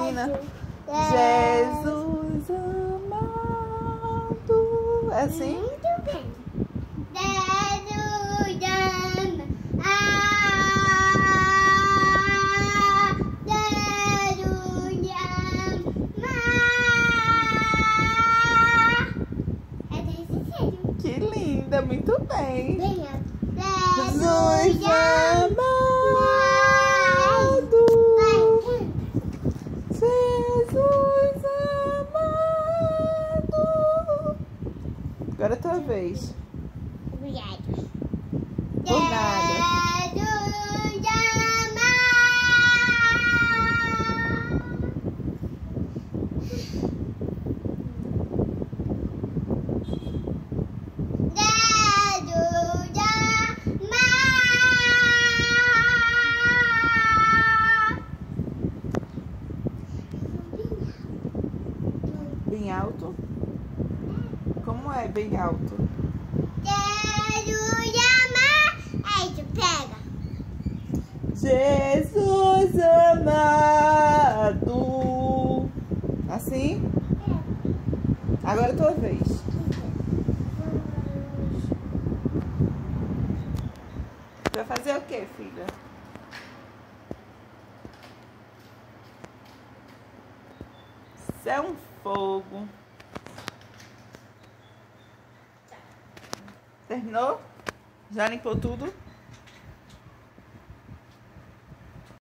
ensina. Jesus amado. É assim? Muito bem. Que linda, muito bem. Jesus amado. Jesus amado. Agora é a tua vez. Obrigado. Por nada. Bem alto? Como é bem alto? Aí tu pega. Jesus amado. Assim? Agora é a tua vez. Vai fazer o que, filha? Isso é um fogo. Terminou? Já limpou tudo?